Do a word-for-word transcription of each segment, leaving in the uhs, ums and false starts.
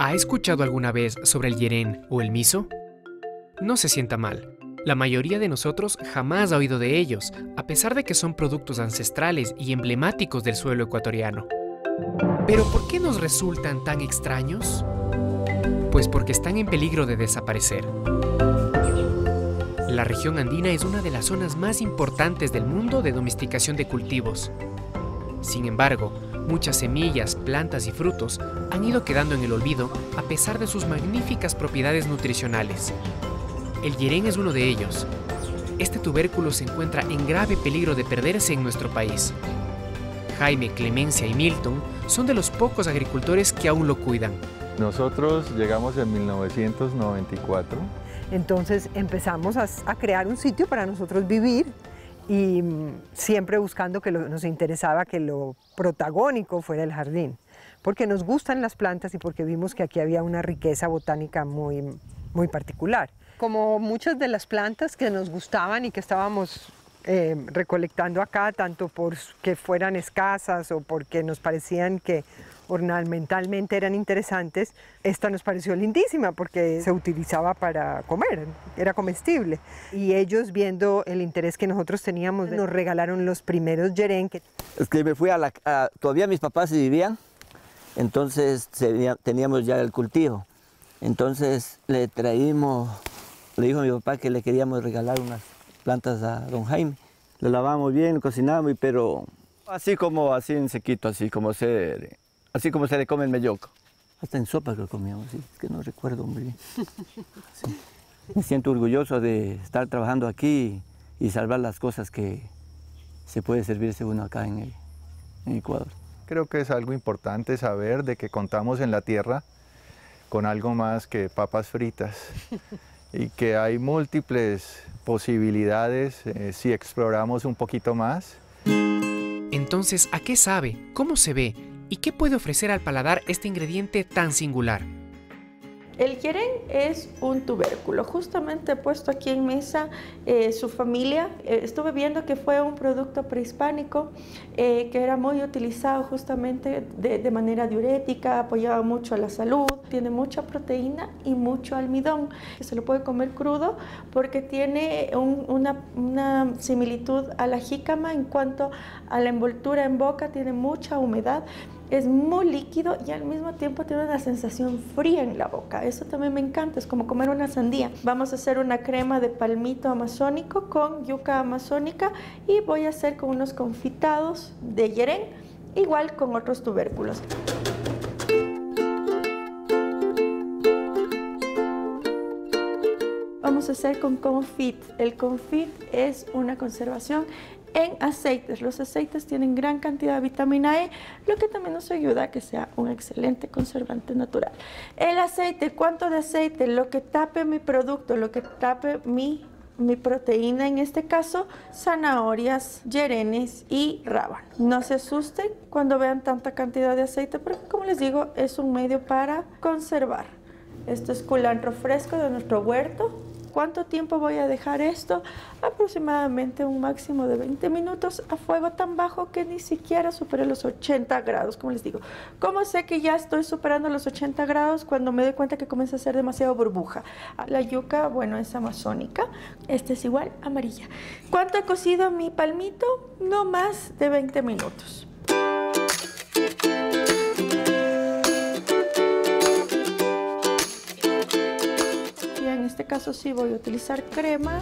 ¿Ha escuchado alguna vez sobre el yerén o el miso? No se sienta mal. La mayoría de nosotros jamás ha oído de ellos, a pesar de que son productos ancestrales y emblemáticos del suelo ecuatoriano. ¿Pero por qué nos resultan tan extraños? Pues porque están en peligro de desaparecer. La región andina es una de las zonas más importantes del mundo de domesticación de cultivos. Sin embargo, muchas semillas, plantas y frutos han ido quedando en el olvido a pesar de sus magníficas propiedades nutricionales. El yerén es uno de ellos. Este tubérculo se encuentra en grave peligro de perderse en nuestro país. Jaime, Clemencia y Milton son de los pocos agricultores que aún lo cuidan. Nosotros llegamos en mil novecientos noventa y cuatro. Entonces empezamos a, a crear un sitio para nosotros vivir y siempre buscando que lo, nos interesaba que lo protagónico fuera el jardín, porque nos gustan las plantas y porque vimos que aquí había una riqueza botánica muy, muy particular. Como muchas de las plantas que nos gustaban y que estábamos eh, recolectando acá, tanto porque fueran escasas o porque nos parecían que ornamentalmente eran interesantes, esta nos pareció lindísima porque se utilizaba para comer, era comestible. Y ellos, viendo el interés que nosotros teníamos, nos regalaron los primeros yerén. Que... Es que me fui a la... A, todavía mis papás vivían, entonces teníamos ya el cultivo. Entonces le traímos, le dijo a mi papá que le queríamos regalar unas plantas a don Jaime. Lo lavamos bien, lo cocinamos, pero así como así en sequito, así como se... Así como se le come el melloco. Hasta en sopa que lo comíamos, ¿sí? Es que no recuerdo muy bien. Sí. Me siento orgulloso de estar trabajando aquí y salvar las cosas que se puede servirse uno acá en, el, en Ecuador. Creo que es algo importante saber de que contamos en la tierra con algo más que papas fritas y que hay múltiples posibilidades eh, si exploramos un poquito más. Entonces, ¿a qué sabe? ¿Cómo se ve? ¿Y qué puede ofrecer al paladar este ingrediente tan singular? El yerén es un tubérculo, justamente puesto aquí en mesa eh, su familia. Eh, estuve viendo que fue un producto prehispánico eh, que era muy utilizado justamente de, de manera diurética, apoyaba mucho a la salud, tiene mucha proteína y mucho almidón, que se lo puede comer crudo porque tiene un, una, una similitud a la jícama en cuanto a la envoltura en boca, tiene mucha humedad. Es muy líquido y al mismo tiempo tiene una sensación fría en la boca. Eso también me encanta, es como comer una sandía. Vamos a hacer una crema de palmito amazónico con yuca amazónica y voy a hacer con unos confitados de yerén, igual con otros tubérculos. Vamos a hacer con confit. El confit es una conservación en aceites. Los aceites tienen gran cantidad de vitamina E, lo que también nos ayuda a que sea un excelente conservante natural. El aceite, ¿cuánto de aceite? Lo que tape mi producto, lo que tape mi, mi proteína, en este caso, zanahorias, yerenes y rábano. No se asusten cuando vean tanta cantidad de aceite, porque como les digo, es un medio para conservar. Esto es culantro fresco de nuestro huerto. ¿Cuánto tiempo voy a dejar esto? Aproximadamente un máximo de veinte minutos a fuego tan bajo que ni siquiera supere los ochenta grados, como les digo. ¿Cómo sé que ya estoy superando los ochenta grados? Cuando me doy cuenta que comienza a ser demasiado burbuja. La yuca, bueno, es amazónica. Esta es igual, amarilla. ¿Cuánto he cocido mi palmito? No más de veinte minutos. En este caso sí voy a utilizar crema.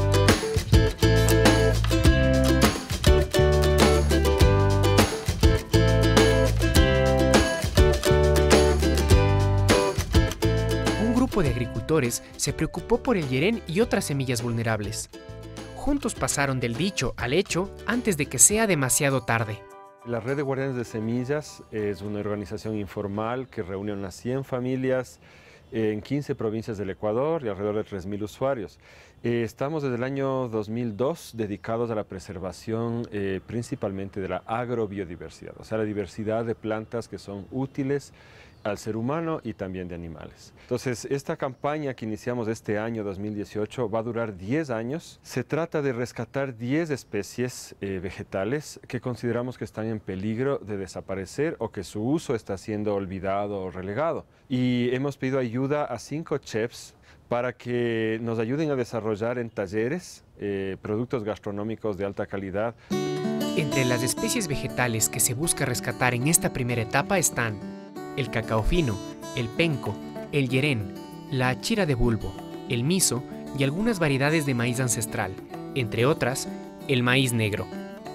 Un grupo de agricultores se preocupó por el yerén y otras semillas vulnerables. Juntos pasaron del dicho al hecho antes de que sea demasiado tarde. La Red de Guardianes de Semillas es una organización informal que reúne unas cien familias en quince provincias del Ecuador y alrededor de tres mil usuarios. Eh, estamos desde el año dos mil dos dedicados a la preservación eh, principalmente de la agrobiodiversidad, o sea, la diversidad de plantas que son útiles al ser humano y también de animales. Entonces, esta campaña que iniciamos este año dos mil dieciocho va a durar diez años. Se trata de rescatar diez especies eh, vegetales que consideramos que están en peligro de desaparecer o que su uso está siendo olvidado o relegado. Y hemos pedido ayuda a cinco chefs para que nos ayuden a desarrollar en talleres eh, productos gastronómicos de alta calidad. Entre las especies vegetales que se busca rescatar en esta primera etapa están el cacao fino, el penco, el yerén, la achira de bulbo, el miso y algunas variedades de maíz ancestral, entre otras, el maíz negro.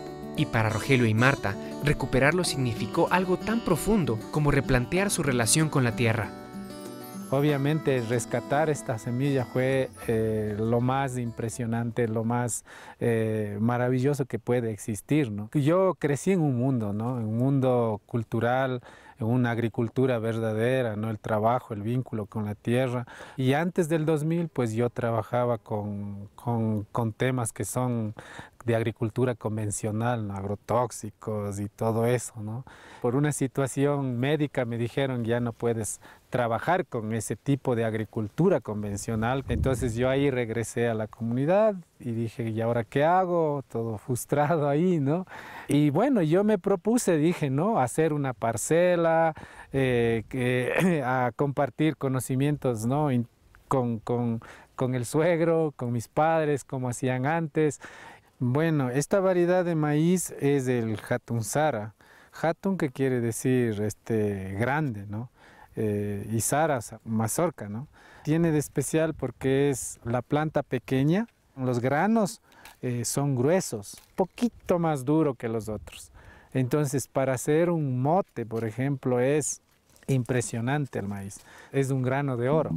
Y para Rogelio y Marta, recuperarlo significó algo tan profundo como replantear su relación con la tierra. Obviamente rescatar esta semilla fue eh, lo más impresionante, lo más eh, maravilloso que puede existir, ¿no? Yo crecí en un mundo, ¿no? En un mundo cultural, en una agricultura verdadera, ¿no? El trabajo, el vínculo con la tierra. Y antes del dos mil, pues yo trabajaba con, con, con temas que son de agricultura convencional, ¿no? Agrotóxicos y todo eso, ¿no? Por una situación médica me dijeron ya no puedes trabajar con ese tipo de agricultura convencional. Entonces yo ahí regresé a la comunidad y dije, ¿y ahora qué hago? Todo frustrado ahí, ¿no? Y bueno, yo me propuse, dije, ¿no? Hacer una parcela, eh, que, a compartir conocimientos, ¿no? Con, con, con el suegro, con mis padres, como hacían antes. Bueno, esta variedad de maíz es el Hatun Sara. Hatun, que quiere decir este, grande, ¿no? Eh, y Sara, mazorca, ¿no? Tiene de especial porque es la planta pequeña, los granos eh, son gruesos, poquito más duro que los otros. Entonces, para hacer un mote, por ejemplo, es impresionante el maíz. Es un grano de oro.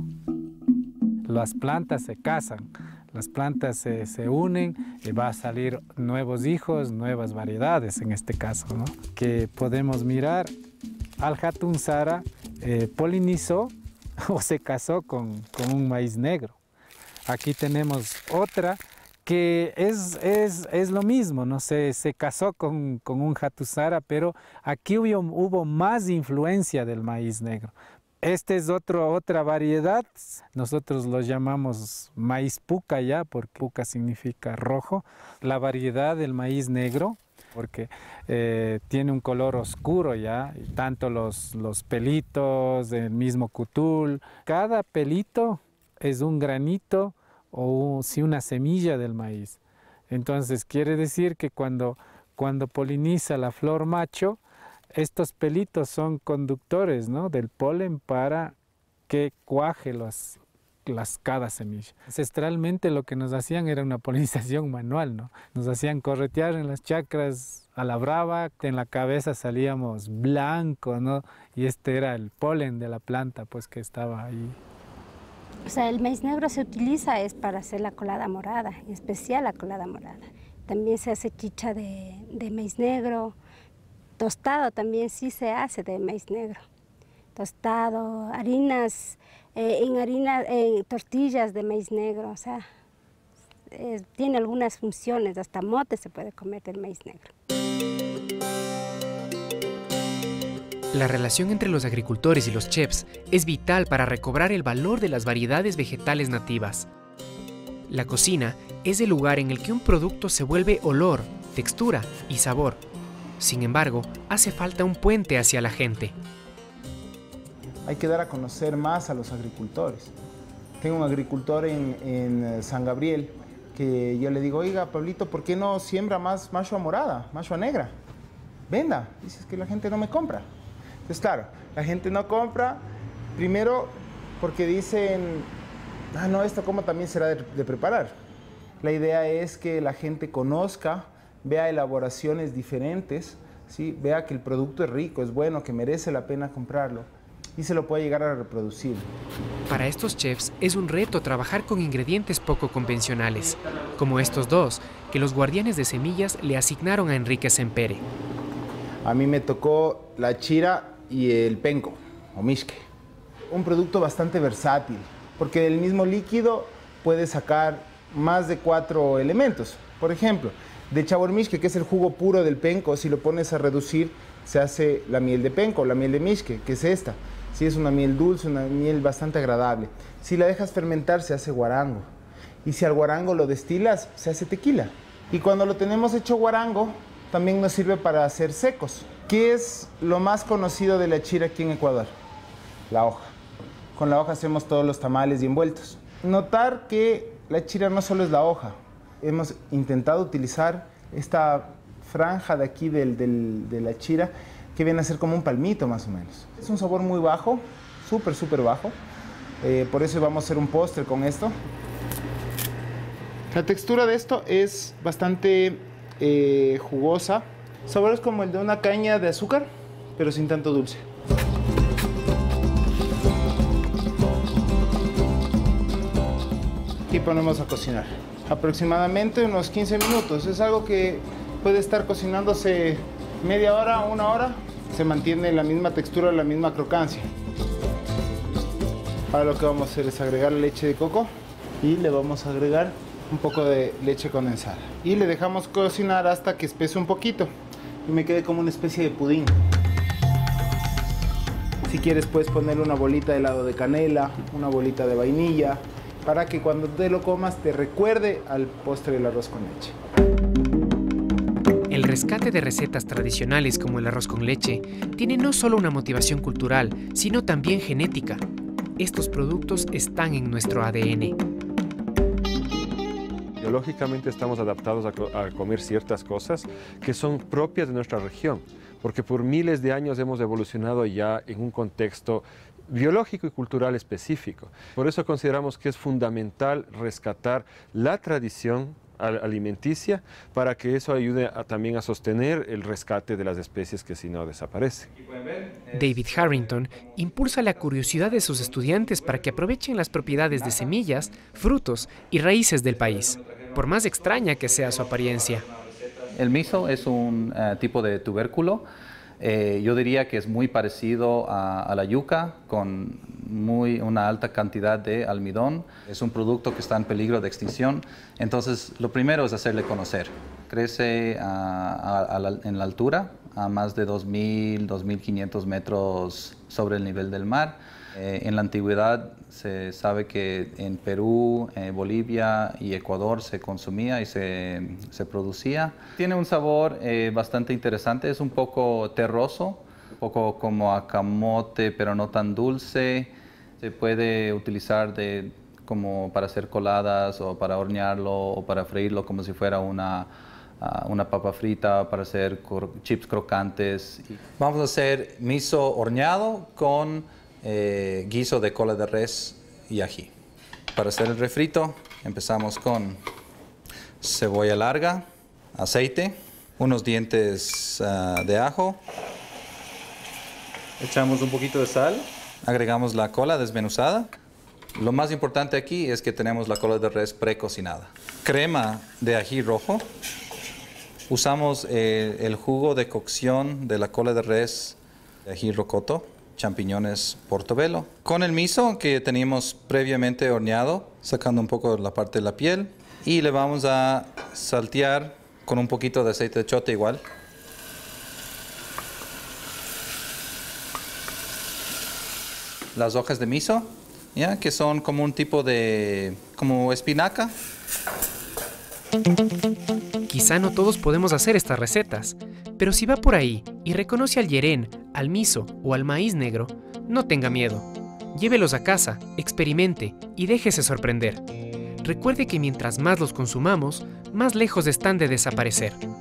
Las plantas se casan, las plantas se, se unen y va a salir nuevos hijos, nuevas variedades en este caso, ¿no? Que podemos mirar. Al Hatun Sara eh, polinizó o se casó con, con un maíz negro. Aquí tenemos otra que es, es, es lo mismo, ¿no? Se, se casó con, con un Hatun Sara, pero aquí hubo, hubo más influencia del maíz negro. Este es otro, otra variedad, nosotros lo llamamos maíz puca ya, porque puca significa rojo. La variedad del maíz negro, porque eh, tiene un color oscuro ya, tanto los, los pelitos, el mismo cutul. Cada pelito es un granito o sí, una semilla del maíz. Entonces quiere decir que cuando, cuando poliniza la flor macho, estos pelitos son conductores, ¿no? Del polen para que cuaje los, las, cada semilla. Ancestralmente lo que nos hacían era una polinización manual, ¿no? Nos hacían corretear en las chacras a la brava, en la cabeza salíamos blanco, ¿no? Y este era el polen de la planta, pues, que estaba ahí. O sea, el maíz negro se utiliza es para hacer la colada morada, en especial la colada morada. También se hace chicha de, de maíz negro. Tostado también sí se hace de maíz negro. Tostado, harinas, eh, en harina, en tortillas de maíz negro, o sea, eh, tiene algunas funciones, hasta mote se puede comer del maíz negro. La relación entre los agricultores y los chefs es vital para recobrar el valor de las variedades vegetales nativas. La cocina es el lugar en el que un producto se vuelve olor, textura y sabor. Sin embargo, hace falta un puente hacia la gente. Hay que dar a conocer más a los agricultores. Tengo un agricultor en, en San Gabriel que yo le digo, oiga, Pablito, ¿por qué no siembra más macho morada, macho negra? Venda. Dices que la gente no me compra. Entonces, claro, la gente no compra, primero porque dicen, ah, no, esto cómo también será de, de preparar. La idea es que la gente conozca, vea elaboraciones diferentes, ¿sí? Vea que el producto es rico, es bueno, que merece la pena comprarlo y se lo puede llegar a reproducir. Para estos chefs es un reto trabajar con ingredientes poco convencionales, como estos dos, que los guardianes de semillas le asignaron a Enrique Sempere. A mí me tocó la chira y el penco, o mixque. Un producto bastante versátil, porque del mismo líquido puedes sacar más de cuatro elementos. Por ejemplo, de chabormixque, que es el jugo puro del penco, si lo pones a reducir, se hace la miel de penco, la miel de mixque, que es esta. Sí, es una miel dulce, una miel bastante agradable. Si la dejas fermentar, se hace guarango. Y si al guarango lo destilas, se hace tequila. Y cuando lo tenemos hecho guarango, también nos sirve para hacer secos. ¿Qué es lo más conocido de la chira aquí en Ecuador? La hoja. Con la hoja hacemos todos los tamales y envueltos. Notar que la chira no solo es la hoja. Hemos intentado utilizar esta franja de aquí del, del, de la chira, que viene a ser como un palmito más o menos. Es un sabor muy bajo, súper, súper bajo. Eh, por eso vamos a hacer un postre con esto. La textura de esto es bastante eh, jugosa. Sabor es como el de una caña de azúcar, pero sin tanto dulce. Y ponemos a cocinar. Aproximadamente unos quince minutos. Es algo que puede estar cocinándose media hora, una hora. Se mantiene la misma textura, la misma crocancia. Ahora lo que vamos a hacer es agregar leche de coco y le vamos a agregar un poco de leche condensada. Y le dejamos cocinar hasta que espese un poquito y me quede como una especie de pudín. Si quieres puedes ponerle una bolita de helado de canela, una bolita de vainilla, para que cuando te lo comas te recuerde al postre del arroz con leche. El rescate de recetas tradicionales como el arroz con leche tiene no solo una motivación cultural, sino también genética. Estos productos están en nuestro A D N. Biológicamente estamos adaptados a, co a comer ciertas cosas que son propias de nuestra región, porque por miles de años hemos evolucionado ya en un contexto biológico y cultural específico. Por eso consideramos que es fundamental rescatar la tradición alimenticia para que eso ayude a, también a sostener el rescate de las especies que si no desaparecen. David Harrington impulsa la curiosidad de sus estudiantes para que aprovechen las propiedades de semillas, frutos y raíces del país, por más extraña que sea su apariencia. El miso es un uh, tipo de tubérculo. Eh, yo diría que es muy parecido a, a la yuca, con muy, una alta cantidad de almidón. Es un producto que está en peligro de extinción. Entonces, lo primero es hacerle conocer. Crece a, a, a la, en la altura, a más de dos mil, dos mil quinientos metros sobre el nivel del mar. Eh, en la antigüedad se sabe que en Perú, eh, Bolivia y Ecuador se consumía y se, se producía. Tiene un sabor eh, bastante interesante, es un poco terroso, un poco como a camote, pero no tan dulce. Se puede utilizar de, como para hacer coladas o para hornearlo o para freírlo como si fuera una, uh, una papa frita, para hacer chips crocantes. Vamos a hacer miso horneado con Eh, guiso de cola de res y ají. Para hacer el refrito empezamos con cebolla larga, aceite, unos dientes uh, de ajo, echamos un poquito de sal, agregamos la cola desmenuzada. Lo más importante aquí es que tenemos la cola de res precocinada. Crema de ají rojo. Usamos eh, el jugo de cocción de la cola de res de ají rocoto, champiñones portobello. Con el miso que teníamos previamente horneado, sacando un poco la parte de la piel, y le vamos a saltear con un poquito de aceite de chote igual. Las hojas de miso, ¿ya? Que son como un tipo de como espinaca. Quizá no todos podemos hacer estas recetas, pero si va por ahí y reconoce al yerén, al miso o al maíz negro, no tenga miedo. Llévelos a casa, experimente y déjese sorprender. Recuerde que mientras más los consumamos, más lejos están de desaparecer.